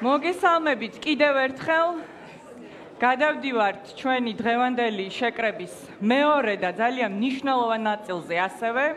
მოგესალმებით კიდევ ერთხელ. გადავდივართ ჩვენი დღევანდელი შეკრების მეორე და ძალიან მნიშვნელოვან ნაწილზე ასევე,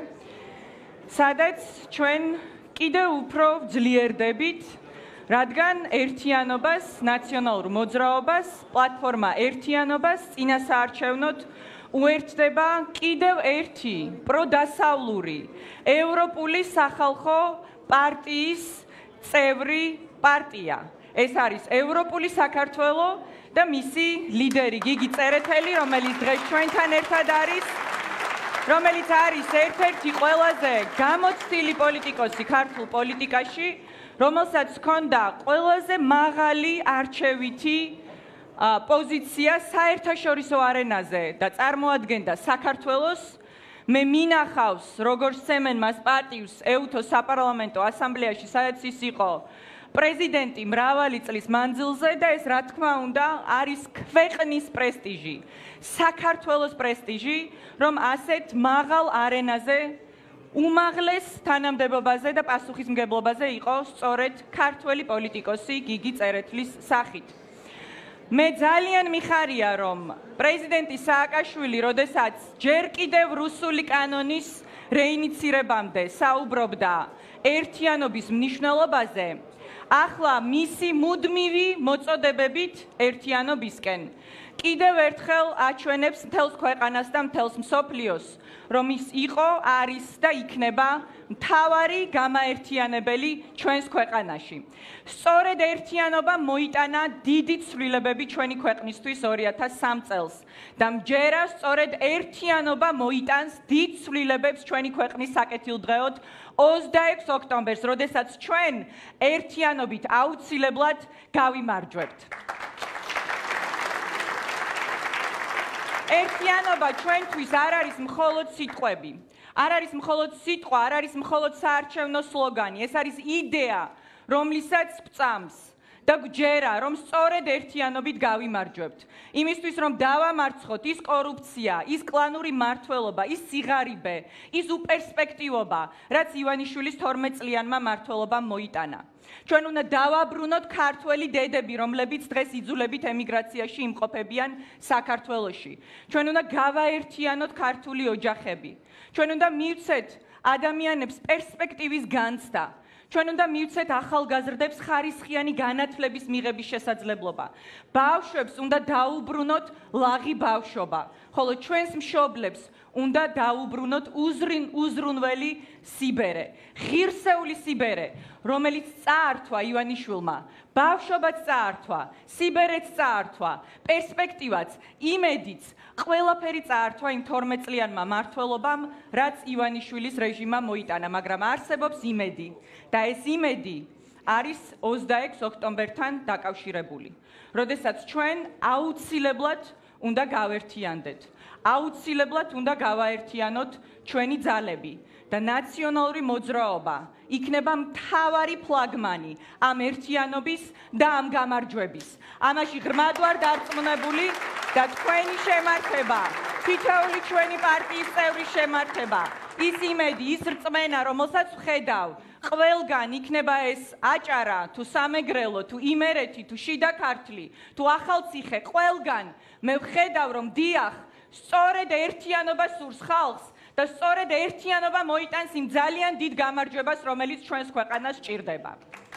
სადაც ჩვენ კიდევ უფრო ძლიერდებით, რადგან ერთიანობას, ნაციონალურ მოძრაობას, პლატფორმა ერთიანობას წინასაარჩევნოდ უერთდება კიდევ ერთი პროდასავლური ევროპული სახალხო პარტიის წევრი პარტია. ეს არის ევროპული საქართველო და მისი ლიდერი გიგი წერეთელი, რომელიც დღეს ჩვენთან ერთად არის, რომელიც არის ერთ-ერთი ყველაზე გამოცდილი პოლიტიკოსი ქართულ პოლიტიკაში, რომელსაც ჰქონდა ყველაზე მაღალი არჩევითი პოზიცია საერთაშორისო არენაზე და წარმოადგენდა საქართველოს. მე მინახავს, როგორ სცემენ მას პატივს ეუთოს საპარლამენტო ასამბლეაში, სადაც ის იყო პრეზიდენტი მრავალი წლის მანძილზე და ეს რა თქმა უნდა არის ქვეყნის პრესტიჟი, საქართველოს პრესტიჟი, რომ ასეთ მაღალ არენაზე უმაღლეს თანამდებობაზე და პასუხისმგებლობაზე იყო სწორედ ქართველი პოლიტიკოსი გიგი წერეთლის სახით. მე ძალიან მიხარია, რომ პრეზიდენტი სააკაშვილი, როდესაც ჯერ კიდევ რუსული კანონის რეინიცირებამდე საუბრობდა ერთიანობის მნიშვნელობაზე, ახლა მისი მუდმივი მოწოდებებით ერთიანობისკენ კიდევ ერთხელ აჩვენებს მთელს ქვეყანას და მთელს მსოფლიოს, რომ ის იყო, არის და იქნება მთავარი გამაერთიანებელი ჩვენს ქვეყანაში. სწორედ ერთიანობა მოიტანა დიდი ცვლილებები ჩვენი ქვეყნისთვის 2003 წელს და მჯერა სწორედ ერთიანობა მოიტანს დიდ ცვლილებებს ჩვენი ქვეყნის საკეთილდღეოდ 26 ოქტომბერს, როდესაც ჩვენ ერთიანობით აუცილებლად გავიმარჯვებთ. ერთიანობა ჩვენთვის არ არის მხოლოდ სიტყვები, არ არის მხოლოდ სიტყვა, არ არის მხოლოდ საარჩევნო სლოგანი, ეს არის იდეა, რომლისაც ვწამს და გვჯერა, რომ სწორედ ერთიანობით გავიმარჯვებთ. იმისთვის, რომ დავამარცხოთ ის კორუფცია, ის კლანური მმართველობა, ის სიღარიბე, ის უპერსპექტივობა, რაც ივანიშვილის 12 წლიანმა მმართველობამ მოიტანა. ჩვენ უნდა დავაბრუნოთ ქართველი დედები, რომლებიც დღეს იძულებით ემიგრაციაში იმყოფებიან საქართველოში. ჩვენ უნდა გავაერთიანოთ ქართული ოჯახები. ჩვენ უნდა მივცეთ ადამიანებს პერსპექტივის განცდა. ჩვენ უნდა მივცეთ ახალგაზრდებს ხარისხიანი განათლების მიღების შესაძლებლობა. ბავშვებს უნდა დაუბრუნოთ ლაღი ბავშვობა, ხოლო ჩვენს მშობლებს უნდა დაუბრუნოთ უზრუნველი სიბერე, ღირსეული სიბერე, რომელიც წაართვა ივანიშვილმა, ბავშვობაც წაართვა, სიბერეც წაართვა, პერსპექტივაც, იმედიც, ყველაფერი წაართვა იმ 12 წლიანმა მმართველობამ, რაც ივანიშვილის რეჟიმმა მოიტანა, მაგრამ არსებობს იმედი და ეს იმედი არის 26 ოქტომბერთან დაკავშირებული, როდესაც ჩვენ აუცილებლად უნდა გავერთიანდეთ. აუცილებლად უნდა გავაერთიანოთ ჩვენი ძალები და ნაციონალური მოძრაობა იქნება მთავარი ფლაგმანი ამ ერთიანობის და ამ გამარჯვების. ამაში ღრმად ვარ დარწმუნებული და თქვენი შემართება, თითოეული ჩვენი პარტიის წევრის შემართება, ის იმედი, ის რწმენა, რომელსაც ვხედავ, ყველგან იქნება ეს აჭარა, თუ სამეგრელო, თუ იმერეთი, თუ შიდა ქართლი, თუ ახალციხე, ყველგან მე ვხედავ, რომ დიახ, სწორედ ერთიანობა სურს ხალხს და სწორედ ერთიანობა მოიტანს იმ ძალიან დიდ გამარჯვებას, რომელიც ჩვენს ქვეყანას სჭირდება.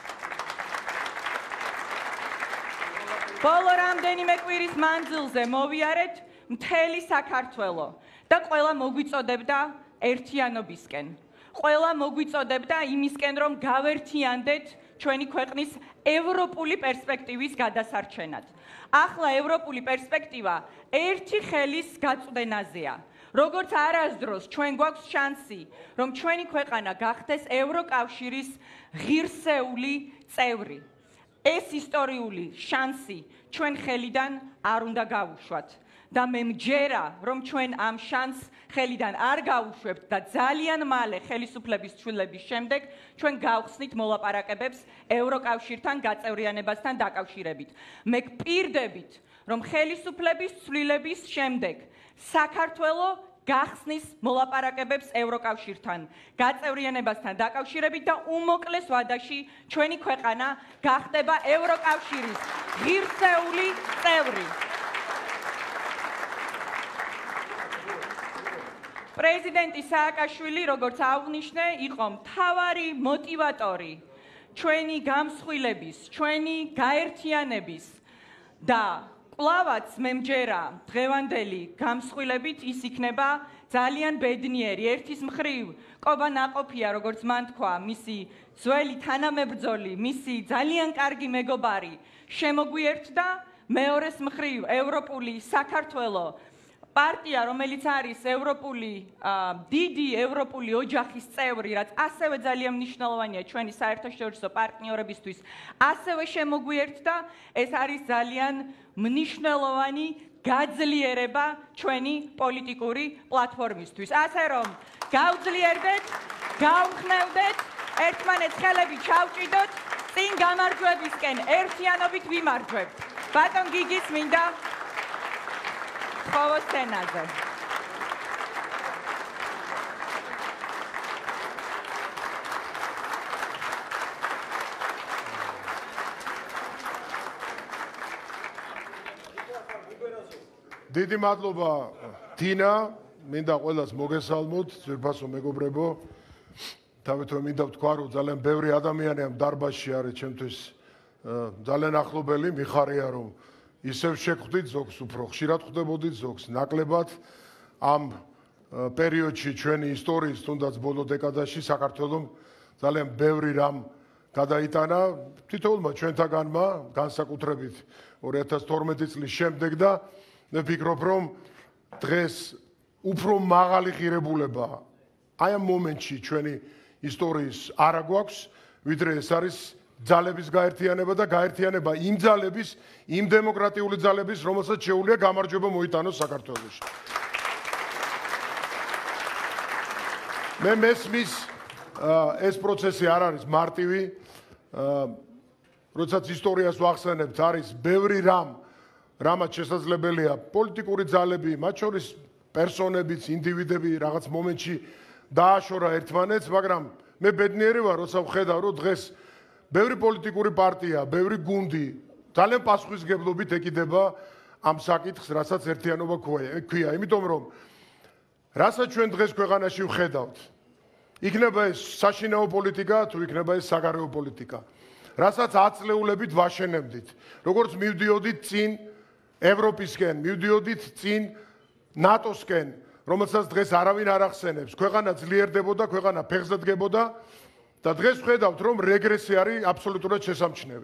ბოლო რამდენიმე კვირის მანძილზე მოვიარეთ მთელი საქართველო და ყველა მოგვიწოდებდა ერთიანობისკენ. ყველა მოგვიწოდებდა იმისკენ, რომ გავერთიანდეთ ჩვენი ქვეყნის ევროპული პერსპექტივის გადასარჩენად. ახლა ევროპული პერსპექტივა ერთი ხელის გაწვდენაზეა. როგორც არასდროს ჩვენ გვაქვს შანსი, რომ ჩვენი ქვეყანა გახდეს ევროკავშირის ღირსეული წევრი. ეს ისტორიული შანსი ჩვენ ხელიდან არ უნდა გავუშვათ. და მე მჯერა, რომ ჩვენ ამ შანსს ხელიდან არ გავუშვებთ და ძალიან მალე ხელისუფლების ცვლილების შემდეგ ჩვენ გავხსნით მოლაპარაკებებს ევროკავშირთან გაწევრიანებასთან დაკავშირებით. მე გპირდებით, რომ ხელისუფლების ცვლილების შემდეგ საქართველო გახსნის მოლაპარაკებებს ევროკავშირთან, გაწევრიანებასთან დაკავშირებით და უმოკლეს ვადაში ჩვენი ქვეყანა გახდება ევროკავშირის ღირსეული წევრი. პრეზიდენტი სააკაშვილი, როგორც აღნიშნე, იყო მთავარი მოტივატორი ჩვენი გამსხვილების, ჩვენი გაერთიანების და კლავაც მე მჯერა დღევანდელი გამსხვილებით ის იქნება ძალიან ბედნიერი. ერთის მხრივ ყობა ნაყოფია, როგორც მან თქვა, მისი ძველი თანამებრძოლი, მისი ძალიან კარგი მეგობარი შემოგვიერთდა, მეორეს მხრივ ევროპული საქართველო პარტია, რომელიც არის დიდი ევროპული ოჯახის წევრი, რაც ასევე ძალიან მნიშვნელოვანია ჩვენი საერთაშორისო პარტნიორებისთვის, ასევე შემოგვიერთდა, ეს არის ძალიან მნიშვნელოვანი გაძლიერება ჩვენი პოლიტიკური პლატფორმისთვის. ასე რომ, გავძლიერდეთ, გავხნევდეთ, ერთმანეთს ხელები ჩავჭიდოთ, წინ გამარჯვებისკენ ერთიანობით ვიმარჯვებთ. ბატონ გიგის მინდა ხოვოს სცენაზე. დიდი მადლობა თინა, მინდა ყველას მოგესალმოთ, ძვირფასო მეგობრებო. თავითვე მინდა ვთქვა, რომ ძალიან ბევრი ადამიანი ამ დარბაზში არის ჩემთვის ძალიან ახლობელი, მიხარია რომ ისევ შეგხვდით ზოგს უფრო ხშირად ხვდებოდით ზოგს ნაკლებად ამ პერიოდში ჩვენი ისტორიის თუნდაც ბოლო დეკადაში საქართველოს ძალიან ბევრი რამ გადაიტანა თითოეულმა ჩვენთაგანმა განსაკუთრებით 2012 წლის შემდეგ და მე ვფიქრობ რომ დღეს უფრო მაღალი ღირებულება აი ამ მომენტში ჩვენი ისტორიის არ აგვაქვს ვიდრე ეს არის ძალების გაერთიანება და გაერთიანება იმ ძალების, იმ დემოკრატიული ძალების, რომელსაც შეუძლია გამარჯვება მოიტანოს საქართველოში. მე მესმის ეს პროცესი არ არის მარტივი, როდესაც ისტორიას ვახსენებთ, არის ბევრი რამაც შესაძლებელია პოლიტიკური ძალები, მათ შორის პერსონებიც, ინდივიდები რაღაც მომენტში დააშორა ერთმანეთს, მაგრამ მე ბედნიერი ვარ, როცა ვხედავ, რომ დღეს ბევრი პოლიტიკური პარტია, ბევრი გუნდი ძალიან პასუხისმგებლობით ეკიდება ამ საკითხს, რასაც ერთიანობა ქვია. იმიტომ რომ რასაც ჩვენ დღეს ქვეყანაში ვხედავთ, იქნება ეს საშინაო პოლიტიკა, თუ იქნება ეს საგარეო პოლიტიკა, რასაც აწლეულებით ვაშენებდით. როგორც მივდიოდით წინ ევროპისკენ, მივდიოდით წინ ნატოსკენ, რომელსაც დღეს არავინ არ ახსენებს. ქვეყანა ძლიერდებოდა, ქვეყანა ფეხზე დგებოდა და დღეს ვხედავთ, რომ რეგრესი არის აბსოლუტურად შესამჩნევი.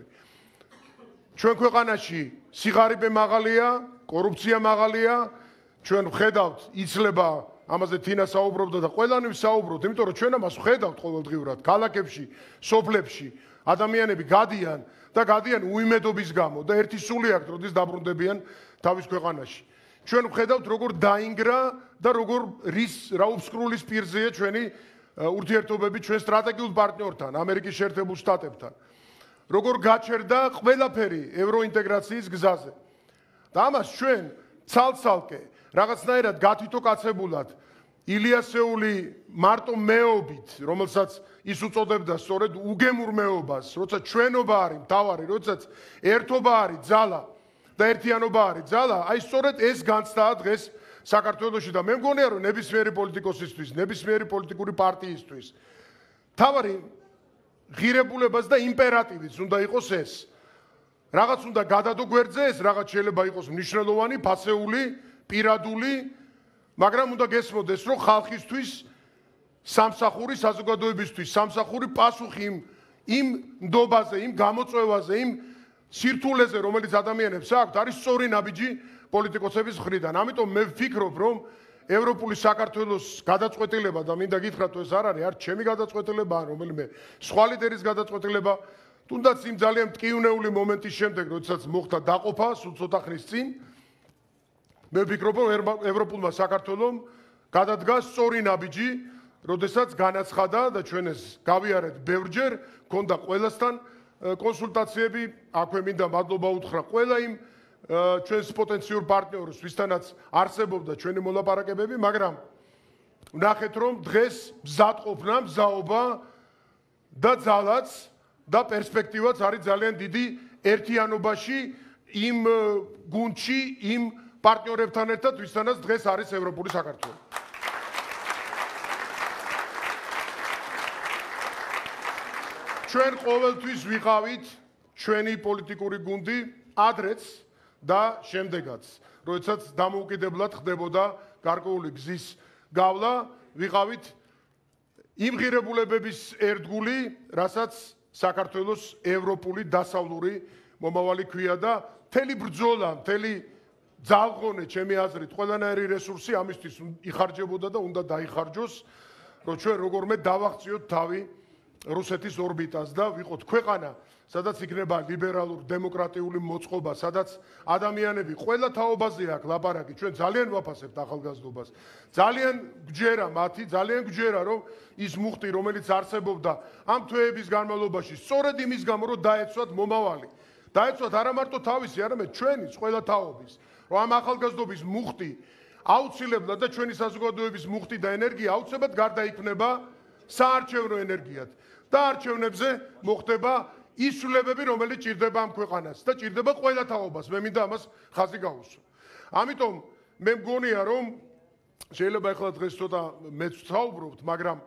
ჩვენ ქვეყანაში სიღარიბე მაღალია, კორუფცია მაღალია, ჩვენ ვხედავთ, იცლება, ამაზე თინა საუბრობდა და ყველანი ვსაუბრობთ, იმიტომ რომ ჩვენ ამას ვხედავთ ყოველდღიურად, ქალაქებში, სოფლებში, ადამიანები გადიან და გადიან უიმედობის გამო და ერთი სული აქვს, როდის დაბრუნდებიან თავის ქვეყანაში. ჩვენ ვხედავთ, როგორ დაინგრა და როგორ რა უბსკრულის პირზეა ჩვენი ურთიერთობები ჩვენ სტრატეგიულ პარტნიორთან, ამერიკის შეერთებულ შტატებთან. როგორ გაჩერდა ყველაფერი ევროინტეგრაციის გზაზე. და ამას ჩვენ ცალ-ცალკე რაღაცნაირად გათვითოკაცებულად ილიასეული მარტო მეობით, რომელსაც ის უწოდებდა სწორედ უგემურ მეობას, როცა ჩვენობა არის მთავარი, როდესაც ერთობა არის ძალა და ერთიანობა არის ძალა, აი სწორედ ეს განცდაა დღეს საქართველოში და მე მგონია რომ ნებისმიერი პოლიტიკოსისთვის, ნებისმიერი პოლიტიკური პარტიისთვის თავარი ღირებულებას და იმპერატივიც უნდა იყოს ეს. რაღაც უნდა გადადო გვერდზე, ეს რაღაც შეიძლება იყოს მნიშვნელოვანი, ფასეული, პირადული, მაგრამ უნდა გესმოდეს, რომ ხალხისთვის სამსახური საზოგადოებისთვის, სამსახური პასუხი იმ ნდობაზე, იმ გამოწვევაზე, იმ სირთულეზე, რომელიც ადამიანებს აქვთ, არის სწორი ნაბიჯი პოლიტიკოსების მხრიდან. ამიტომ მე ვფიქრობ, რომ ევროპული საქართველოს გადაწყვეტილება და მინდა გითხრათ, ეს არ არის ჩემი გადაწყვეტილება, რომელიმე სხვა ლიდერის გადაწყვეტილება, თუნდაც იმ ძალიან მტკივნეული მომენტის შემდეგ, როდესაც მოხდა დაყოფა სულ ცოტა ხნის წინ, მე ვფიქრობ, რომ ევროპულმა საქართველომ გადადგა სწორი ნაბიჯი, როდესაც განაცხადა და ჩვენ ეს გავიარეთ ბევრჯერ, ქონდა ყველასთან კონსულტაციები, აქვე მინდა მადლობა უთხრა ყველა იმ ჩვენს პოტენციურ პარტნიორს, ვისთანაც არსებობდა ჩვენი მოლაპარაკებები, მაგრამ ვნახეთ რომ დღეს მზადყოფნა, მზაობა და ძალაც და პერსპექტივაც არის ძალიან დიდი ერთიანობაში იმ გუნდში, იმ პარტნიორებთან ერთად, ვისთანაც დღეს არის ევროპული საქართველო. ჩვენ ყოველთვის ვიყავით ჩვენი პოლიტიკური გუნდი ადრეც და შემდეგაც, როდესაც დამოუკიდებლად ხდებოდა გარკვეული გზის გავლა, ვიყავით იმ ღირებულებების ერთგული, რასაც საქართველოს ევროპული დასავლური მომავალი ქვია და მთელი ბრძოლა, მთელი ძალღონე, ჩემი აზრით, ყველანაირი რესურსი ამისთვის იხარჯებოდა და უნდა დაიხარჯოს, რომ ჩვენ როგორმე დავაღწიოთ თავი რუსეთის ორბიტას და ვიყოთ ქვეყანა, სადაც იქნება ლიბერალურ დემოკრატიული მოწყობა, სადაც ადამიანები ყველა თაობაზე აქვს ლაპარაკი, ჩვენ ძალიან ვაფასებთ ახალგაზრდობას. ძალიან გვჯერა მათი, ძალიან გვჯერა რომ ის მუხტი, რომელიც არსებობდა ამ თვეების განმავლობაში, სწორედ იმის გამო, რომ დაეცვათ მომავალი. დაეცვათ არა მარტო თავისი, არამედ ჩვენიც, ყველა თაობის, რომ ამ ახალგაზრდობის მუხტი აუცილებლად და ჩვენი საზოგადოების მუხტი და ენერგია აუცილებლად გარდაიქმნება საარჩევნო ენერგიად. და არჩევნებზე მოხდება ის ცვლილებები, რომელიც ჭირდება ამ ქვეყანას და ჭირდება ყველა თაობას. მე მინდა ამას ხაზი გაუსვა. ამიტომ მე მგონია, რომ შეიძლება ახლა დღეს ცოტა მეც ვსაუბრობთ,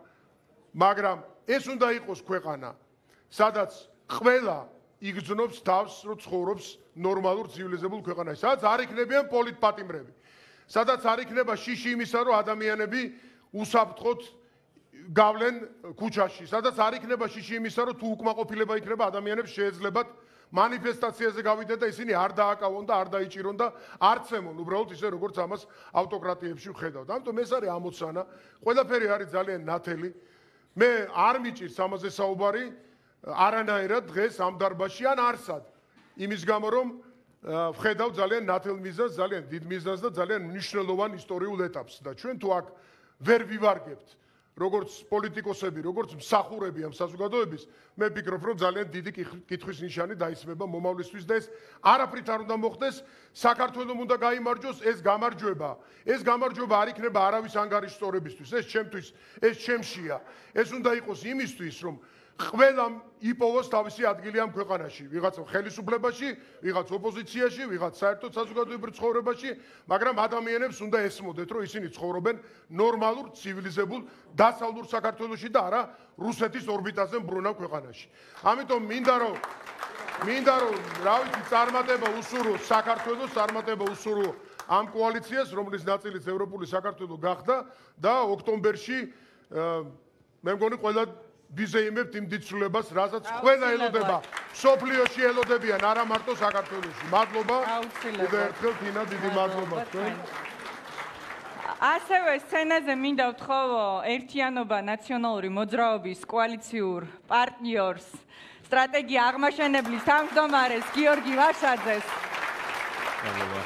მაგრამ ეს უნდა იყოს ქვეყანა, სადაც ყველა იგრძნობს თავს, რომ ცხოვრობს ნორმალურ ცივილიზებულ ქვეყანაში, სადაც არ იქნებიან პოლიტპატიმრები, სადაც არ იქნება შიში იმისა, რომ ადამიანები უსაფრთხოდ გავლენ ქუჩაში, სადაც არ იქნება შიში იმისა, რომ თუ უკმაყოფილება იქნება ადამიანებს შეეძლებათ მანიფესტაციაზე გავიდეთ და ისინი არ დააკავონ და არ დაიჭირონ და არც ემონ, უბრალოდ ისე როგორც ამას ავტოკრატიებში ვხედავთ. ამიტომ ეს არის ამოცანა, ყველაფერი არის ძალიან ნათელი. მე არ მიჭირს ამაზე საუბარი არანაირად დღეს ამ დარბაზში ან არსად. იმის გამო რომ ვხედავ ძალიან ნათელ მიზანს, ძალიან დიდ მიზანს და ძალიან მნიშვნელოვან ისტორიულ ეტაპს და ჩვენ თუ აქ ვერ ვივარგებთ როგორც პოლიტიკოსები, როგორც მსახურები ამ საზოგადოების, მე ვფიქრობ, რომ ძალიან დიდი კითხვის ნიშანი დაისმება მომავლისთვის და ეს არაფრით არ უნდა მოხდეს, საქართველოს უნდა გაიმარჯვოს ეს გამარჯვება. ეს გამარჯვება არ იქნება არავის ანგარიშსწორებისთვის, ეს ჩემთვის, ეს ჩემშია. ეს უნდა იყოს იმისთვის, რომ ყველამ იპოვოს თავისი ადგილი ამ ქვეყანაში, ვიღაცა ხელისუფლებაში, ვიღაცა ოპოზიციაში, ვიღაცა საერთოდ საზოგადოებრივ ცხოვრებაში, მაგრამ ადამიანებს უნდა ესმოდეთ, რომ ისინი ცხოვრობენ ნორმალურ, ცივილიზებულ, დასავლურ საქართველოში და არა რუსეთის ორბიტაზე მბრუნავ ქვეყანაში. ამიტომ მინდა რომ რა ვიცი, წარმატება უსურვო საქართველოს, წარმატება უსურვო ამ კოალიციას, რომლის ნაწილიც ევროპული საქართველო გახდა და ოქტომბერში მე მგონი ყველა ვიზეიმებთ იმ დიდცვლილებას, რასაც ყველა ელოდება. სოფლიოში ელოდებიან, არა მარტო საქართველოში. მადლობა. კიდევ ერთხელ თინა, დიდი მადლობა თქვენ. ასევე სცენაზე მინდა ვთხოვო ერთიანობა ნაციონალური მოძრაობის კოალიციურ პარტნიორს, სტრატეგია აღმაშენებლის თავმჯდომარეს გიორგი ვაშაძეს. მადლობა.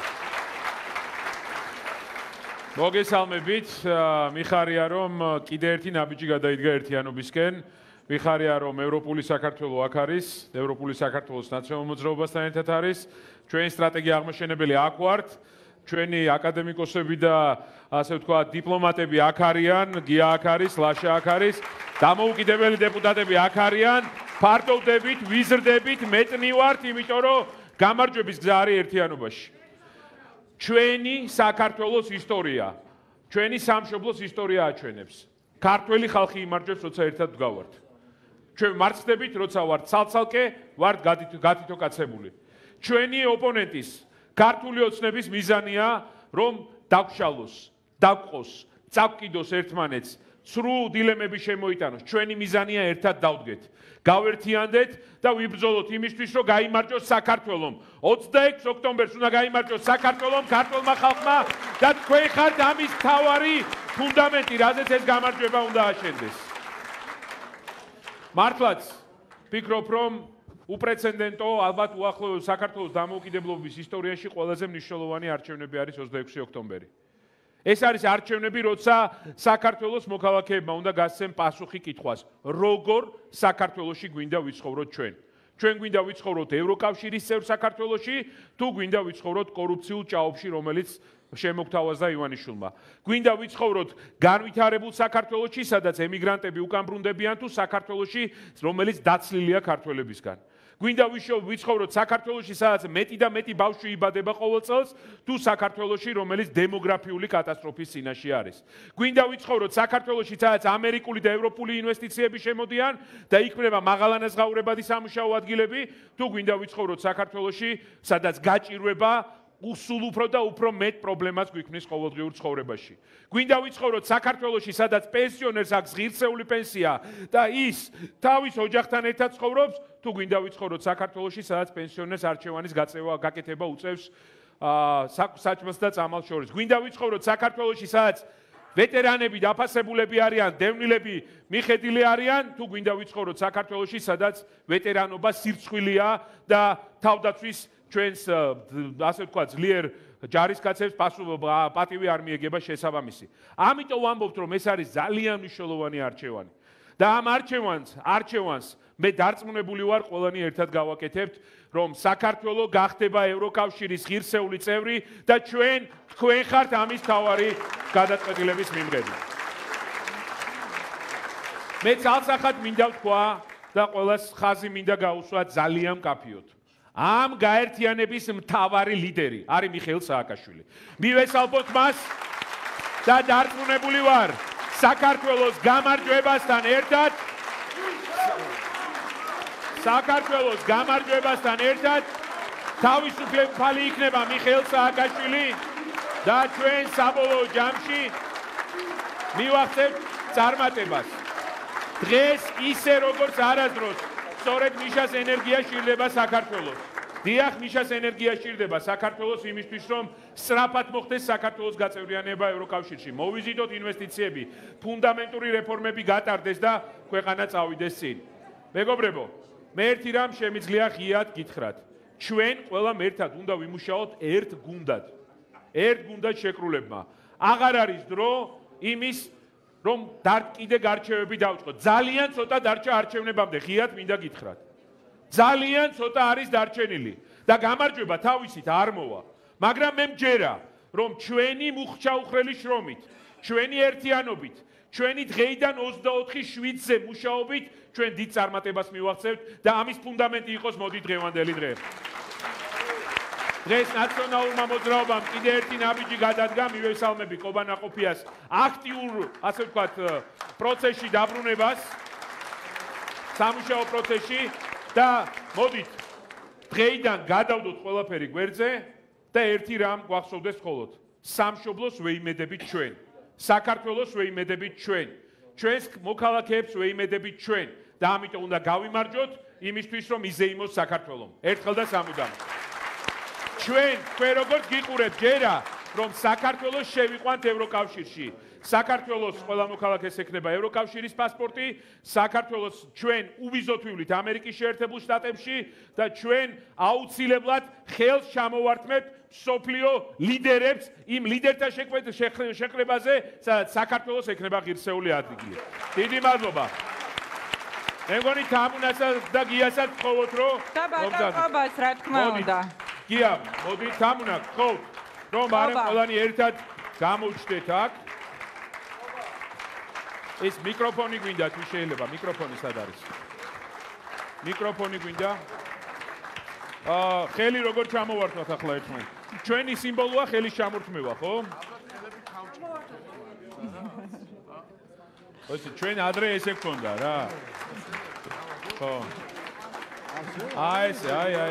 მოგესალმებით, მიხარია რომ კიდე ერთი ნაბიჯი გადაიდგა ერთიანობისკენ. მიხარია რომ ევროპული საქართველო აქ არის, ევროპული საქართველოს ნაციონალურ მოძრაობასთან ერთად არის. ჩვენი სტრატეგია აღმაშენებელი აქ ვართ. ჩვენი აკადემიკოსები და ასე ვთქვათ, დიპლომატები აქ არიან, გია აქ არის, ლაშა აქ არის, დამოუკიდებელი დეპუტატები აქ არიან. ფართოვდებით, ვიზრდებით, მეტნი ვართ, იმიტომ რომ გამარჯვების გზა არის ერთიანობაში. ჩვენი საქართველოს ისტორია, ჩვენი სამშობლოს ისტორია აჩვენებს. ქართველი ხალხი იმარჯვებს, როცა ერთად ვდგავართ. ჩვენ მარცხდებით, როცა ვართ ცალ-ცალკე, ვართ გათითოკაცებული. ჩვენი ოპონენტის ქართული ოცნების მიზანია, რომ დაგშალოს, დაგყოს, წავკიდოს ერთმანეთს, ცრუ დილემები შემოიტანოს. ჩვენი მიზანია ერთად დავდგეთ. გავერთიანდეთ და ვიბრძოლოთ იმისთვის, რომ გაიმარჯვოს საქართველომ. 26 ოქტომბერს უნდა გაიმარჯვოს საქართველომ, ქართულმა ხალხმა და თქვენ ხართ ამის მთავარი ფუნდამენტი, რაზეც ეს გამარჯვება უნდა აშენდეს. მართლაც ვფიქრობ, რომ უპრეცედენტო, ალბათ უახლოეს საქართველოს დამოუკიდებლობის ისტორიაში ყველაზე მნიშვნელოვანი არჩევნები არის 26 ოქტომბერი. ეს არის არჩევნები, როცა საქართველოს მოქალაქეებმა უნდა გასცენ პასუხი კითხვას, როგორ საქართველოში გვინდა ვიცხოვროთ ჩვენ. ჩვენ გვინდა ვიცხოვროთ ევროკავშირის წევრ საქართველოში, თუ გვინდა ვიცხოვროთ კორუფციულ ჭაობში, რომელიც შემოგთავაზა ივანიშვილმა. გვინდა ვიცხოვროთ განვითარებულ საქართველოში, სადაც ემიგრანტები უკან ბრუნდებიან, თუ საქართველოში, რომელიც დაცლილია ქართველებისგან. გვინდა ვიცხოვროთ საქართველოში, სადაც მეტი და მეტი ბავშვი იბადება ყოველ წელს, თუ საქართველოში, რომელიც დემოგრაფიული კატასტროფის წინაშე არის. გვინდა ვიცხოვროთ საქართველოში, სადაც ამერიკული და ევროპული ინვესტიციები შემოდიან და იქმნება მაღალანაზღაურებადი სამუშაო ადგილები, თუ გვინდა ვიცხოვროთ საქართველოში, სადაც გაჭირვება სულ უფრო და უფრო მეტ პრობლემას გვიქმნის ყოველდღიურ ცხოვრებაში. გვინდა ვიცხოვროთ საქართველოში, სადაც პენსიონერს აქვს ღირსეული პენსია და ის თავის ოჯახთან ერთად ცხოვრობს, თუ გვინდა ვიცხოვროთ საქართველოში, სადაც პენსიონერს არჩევანის გაკეთება უწევს საჭმელს და წამალს შორის. გვინდა ვიცხოვროთ საქართველოში, სადაც ვეტერანები დაფასებულები არიან, დევნილები მიხედილი არიან, თუ გვინდა ვიცხოვროთ საქართველოში, სადაც ვეტერანობა სირცხვილია და თავდაცვის ჩვენს ასე ვთქვათ ძლიერ ჯარისკაცებს პატივი არ მიეგება შესაბამისი. ამიტომ ვამბობთ, რომ ეს არის ძალიან მნიშვნელოვანი არჩევანი. და ამ არჩევანს მე დარწმუნებული ვარ, ყველანი ერთად გავაკეთებთ, რომ საქართველო გახდება ევროკავშირის ღირსეული წევრი და თქვენ ხართ ამის მთავარი გადაწყვეტილების მიმღები. მე ძალსახად მინდა ვთქვა და ყველას ხაზი მინდა გაუსვა ძალიან მკაფიოდ. ამ გაერთიანების მთავარი ლიდერი არის მიხეილ სააკაშვილი. მივესალმოთ მას და დარწმუნებული ვარ, საქართველოს გამარჯვებასთან ერთად თავისუფლებული იქნება მიხეილ სააკაშვილი და ჩვენ საბოლოო ჯამში მივახცევთ წარმატებას. დღეს ისე როგორც არასდროს სწორედ მიშას ენერგია სჭირდება საქართველოს. დიახ, მიშას ენერგია სჭირდება საქართველოს იმისთვის, რომ სწრაფად მოხდეს საქართველოს გაწევრიანება ევროკავშირში. მოვიზიდოთ ინვესტიციები, ფუნდამენტური რეფორმები გატარდეს და ქვეყანა წავიდეს წინ. მეგობრებო, მე ერთი რამ შემიძლია ღიად გითხრათ. ჩვენ ყველამ ერთად უნდა ვიმუშაოთ ერთ გუნდად შეკრულებმა. აღარ არის დრო იმის რომ კიდე გარჩევები დავწყოთ. ძალიან ცოტა დარჩა არჩევნებამდე, ღიად მინდა გითხრათ. ძალიან ცოტა არის დარჩენილი და გამარჯვება თავისით არ მოვა. მაგრამ მე მჯერა, რომ ჩვენი მუხჩაუხრელი შრომით, ჩვენი ერთიანობით, ჩვენი დღეიდან 24/7-ზე მუშაობით, ჩვენ დიდ წარმატებას მივაღწევთ და ამის ფუნდამენტი იყოს მოდი დღევანდელი დღე. დღეს ნაციონალურმა მოძრაობამ კიდე ერთი ნაბიჯი გადადგა, მივესალმები ყობა ნაყოფიას აქტიურ, ასე ვთქვათ, პროცესში დაბრუნებას, სამუშაო პროცესში და მოდით დღეიდან გადავდოთ ყველაფერი გვერდზე და ერთი რამ გვახსოვდეს მხოლოდ. სამშობლოს ვეიმედებით ჩვენ, საქართველოს ვეიმედებით ჩვენ, ჩვენს მოქალაქეებს ვეიმედებით ჩვენ და ამიტომ უნდა გავიმარჯვოთ იმისთვის, რომ იზეიმოს საქართველო. ერთხელ და სამუდამოდ. ჩვენ როგორც გიყურებთ ჯერა, რომ საქართველოს შევიყვანთ ევროკავშირში. საქართველოს ყველა მოქალაქეს ექნება ევროკავშირის პასპორტი, საქართველოს ჩვენ უბიზოთ ვივლით ამერიკის შეერთებულ შტატებში და ჩვენ აუცილებლად ხელს ჩამოვართმევთ მსოფლიო ლიდერებს იმ ლიდერთა შეკრებაზე, სადაც საქართველოს ექნება ღირსეული ადგილი. დიდი მადლობა. მე მგონი თამუნასაც და გიასაც გთხოვოთ, რომ მოგზაურობთ, რა თქმა უნდა. გია, მოდი თამუნა გთხოვთ, რომ არემ ყველანი ერთად გამოვჩდეთ აქ. ეს მიკროფონი გვინდა თუ შეიძლება, მიკროფონი სად არის? მიკროფონი გვინდა? ხელი როგორ ჩამოვართვათ ახლა ერთმანეთს? ჩვენი სიმბოლოა ხელის ჩამორთმევა, ხო? ოსი ჩვენ ადრე ესე გქონდა რა. ხო. აი.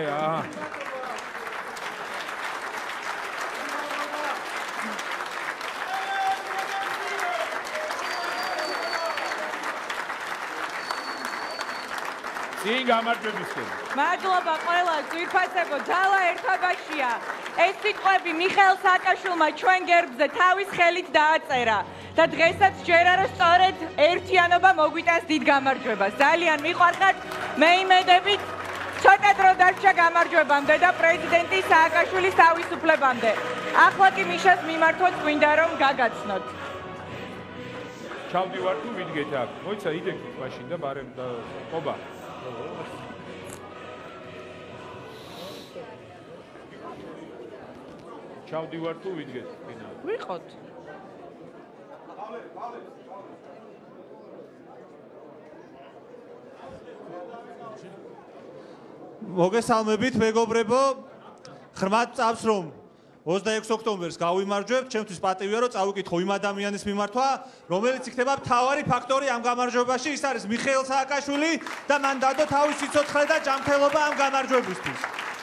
წინ გამარჯვებისკენ. მადლობა ყველას, ვიფასებო, ძალა ერთობაშია. ეს სიტყვები მიხეილ სააკაშვილმა ჩვენ გერბზე თავის ხელით დააწერა და დღესაც ჯერა რომ სწორედ ერთიანობა მოგვიტანს დიდ გამარჯვებას. ძალიან მიყვარხართ, მე იმედებით ცოტა დრო დარჩა გამარჯვებამდე და პრეზიდენტი სააკაშვილის თავისუფლებამდე. ახლა კი მიშას მიმართვაც გვინდა რომ გაგაცნოთ. ჩავდივარ თუ ვიდგეთ აქ. მოიცა იდექით მაშინ და ბარემ და ყობა. ჩავდივარ თუ ვიდგეთ ფინალში? ვიყოთ. მოგესალმებით, მეგობრებო. ღრმად წავს რომ 26 ოქტომბერს გავიმარჯვებთ, ჩემთვის პატივია რომ წავიკითხო იმ ადამიანის მიმართვა, რომელიც იქნება მთავარი ფაქტორი ამ გამარჯვებაში, ის არის მიხეილ სააკაშვილი და მან დადო თავის სიცოცხლე და ჯანმრთელობა ამ გამარჯვებისთვის.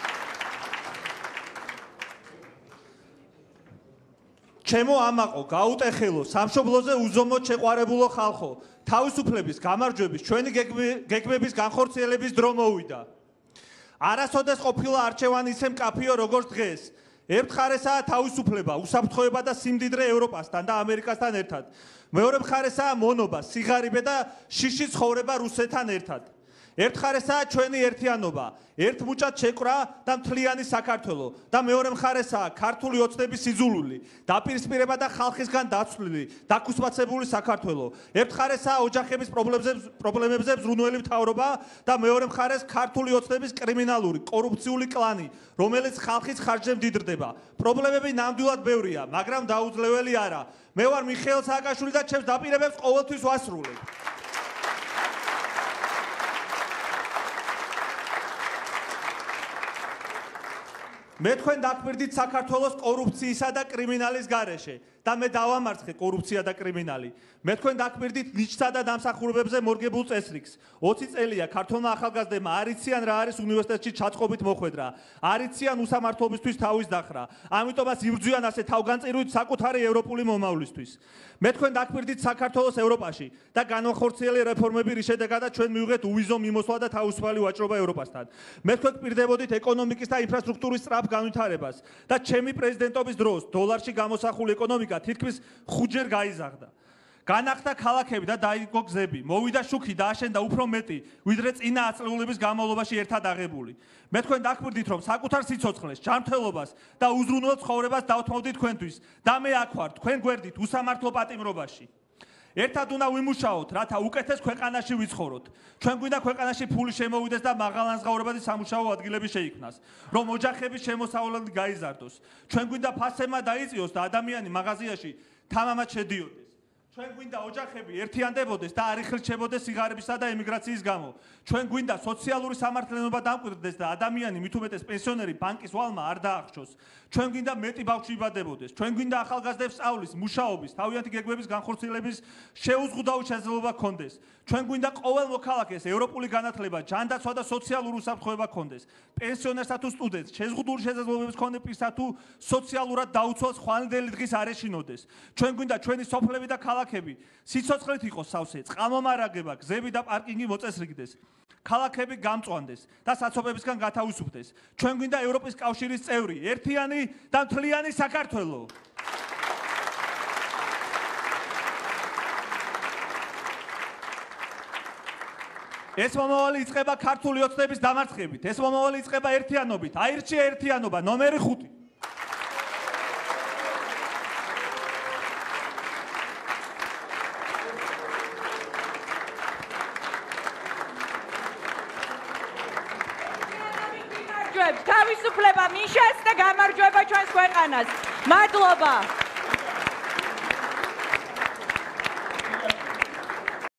ჩემო ამაყო, გაუტეხელო, სამშობლოზე უზომოდ შეყვარებულო ხალხო, თავისუფლების გამარჯვების ჩვენი გეგმების განხორციელების დრო მოვიდა. არასოდეს ყოფილა არჩევანი ისე მკაფიო როგორც დღეს. ერთხარესაა თავისუფლება, უსაფრთხოება და სიმდიდრე ევროპასთან და ამერიკასთან ერთად. მეორე მხარესაა მონობა, სიღარიბე და შიში ცხოვრება რუსეთთან ერთად. ერთხარესაა ჩვენი ერთიანობა, ერთმუჭად შეკვრა და მთლიანი საქართველო და მეორე მხარესაა ქართული ოცნების სიძულვილი, დაპირისპირება და ხალხისგან დაცვლილი, დაქუსმაცებული საქართველო. ერთხარესაა ოჯახების პრობლემებზე ზრუნველი მთავრობა და მეორე მხარეს ქართული ოცნების კრიმინალური, კორუფციული კლანი, რომელიც ხალხის ხარჯზე მდიდრდება. პრობლემები ნამდვილად ბევრია, მაგრამ დაუძლეველი არა. მე ვარ მიხეილ სააკაშვილი და ჩემს დაპირებებს ყოველთვის ვასრულებ. მე თქვენ დაკვირდით საქართველოს კორუფციისა და კრიმინალის გარეშე და მე დავამარცხე კორუფცია და კრიმინალი. მე თქვენ დაკვირდით ნიშსა და დამსახურებებზე მორგებულ წესრიგს. 20 წელია ქართულმა ახალგაზრდებმა არ იციან რა არის უნივერსიტეტში ჩაწყობით მოხვედრა. არ იციან უსამართლობისთვის თავის დახრა. ამიტომაც იბრძვიან ასე თავგანწირვით საკუთარი ევროპული მომავლისთვის. მე თქვენ დაკვირდით საქართველოს ევროპაში და განახორციელე რეფორმები, რის შედეგადაც ჩვენ მივიღეთ უვიზო მიმოსვლა და თავისუფალი ვაჭრობა ევროპასთან. მე თქვენ გვპირდებოდით ეკონომიკის და ინფრასტრუქტურის სწრაფ განვითარებას და ჩემი პრეზიდენტობის დროს დოლარში გამოსახული ეკონომიკა თითქმის 5-ჯერ გაიზარდა. განახდა ქალაქები და დაიგო გზები. მოვიდა შუქი და აშენდა უფრო მეტი, ვიდრე წინა ათწლეულების განმავლობაში ერთად აღებული. მე თქვენ დაკვირდით, რომ საკუთარ სიცოცხლეს, ჯანმრთელობას და უზრუნველ ცხოვრებას დავთმობდით თქვენთვის და მე აქ ვარ, თქვენ გვერდით უსამართლო პატიმრობაში. ერთად უნდა ვიმუშაოთ, რათა უკეთეს ქვეყანაში ვიცხოვროთ. ჩვენ გვინდა ქვეყანაში ფული შემოვიდეს და მაღალანზღაურებადი სამუშაო ადგილები შეიქმნას, რომ ოჯახების შემოსავლელი გაიზარდოს. ჩვენ გვინდა ფასემა დაიწიოს და ადამიანი მაღაზიაში თამამად შედიოდეს. ჩვენ გვინდა ოჯახები ერთიანდებოდეს და არ იხილჩებოდეს სიღარიბისა და ემიგრაციის გამო. ჩვენ გვინდა სოციალური სამართლიანობა დამკვიდრდეს და ადამიანი, მით უმეტეს პენსიონერი, ბანკის ვალმა არ დაახშოს. ჩვენ გვინდა მეტი ბავშვი იბადებოდეს. ჩვენ გვინდა ახალგაზრდებს სწავლის, მუშაობის, თავიანთი გეგმების განხორციელების შეუზღუდავი შესაძლებლობა ჰქონდეს. ჩვენ გვინდა ყოველ მოქალაქეს ევროპული განათლება, ჯანდაცვა და სოციალური უსაფრთხოება ჰქონდეს. პენსიონერსა თუ სტუდენტს შესაძლებლობის შესაძლებლობების ჰქონდეს პირსა თუ სოციალურად დაუცველს ხვალინდელი დღის არ ეშინოდეს. ჩვენ გვინდა ჩვენი სოფლები და ქალაქები სიცოცხლით იყოს სავსე, წყალმომარაგება, გზები და პარკინგი მოწესრიგდეს. ქალაქები გამწვანდეს და საცობებისგან გათავისუფლდეს. ჩვენ გვინდა ევროპის კავშირის წევრი, ერთიანი და მთლიანი საქართველო. ეს მომავალი იწყება ქართული ოცნების დამარცხებით. ეს მომავალი იწყება ერთიანობით. აირჩია ერთიანობა ნომერი 5. თავისუფლება მიშას და გამარჯვება ჩვენს ქვეყანას. მადლობა.